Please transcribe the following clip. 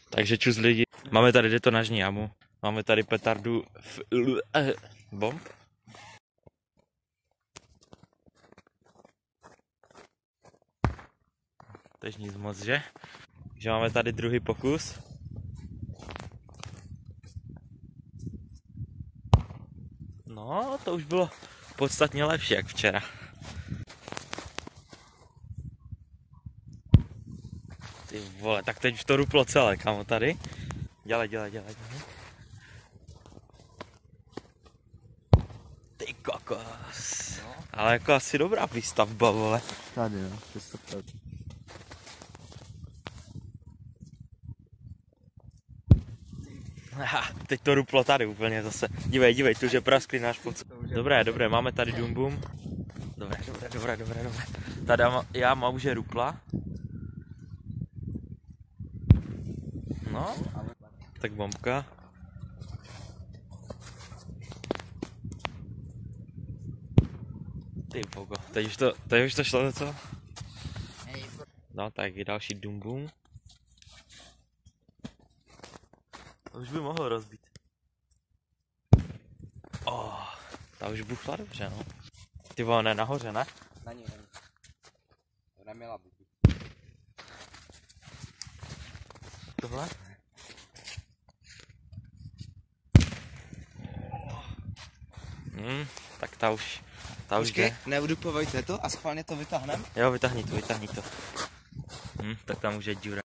Takže čus lidi, máme tady detonažní jamu, máme tady petardu bomb. Tež nic moc, že? Takže máme tady druhý pokus. No, to už bylo podstatně lepší jak včera. Ty vole, tak teď už to ruplo celé, kamo, tady. Dělej. Ty kokos. No. Ale jako asi dobrá výstavba, vole. Tady jo, 300%. Teď to ruplo tady úplně zase. Dívej, tu, že praskli náš pocit. Dobré, máme tady dumbum. Dobré. Tady jáma už je rupla. No, tak bombka. Ty bogo, teď už to šlo něco? No tak je další dumbum. To už by mohlo rozbít. Ta už buchla dobře, no. Ty vole, ne nahoře, ne? Na ní. Ona měla buchy. Tohle? Tak ta už Počkej, neuduplovejte to a schválně to vytáhneme? Jo, vytáhni to. Tak tam už je díra.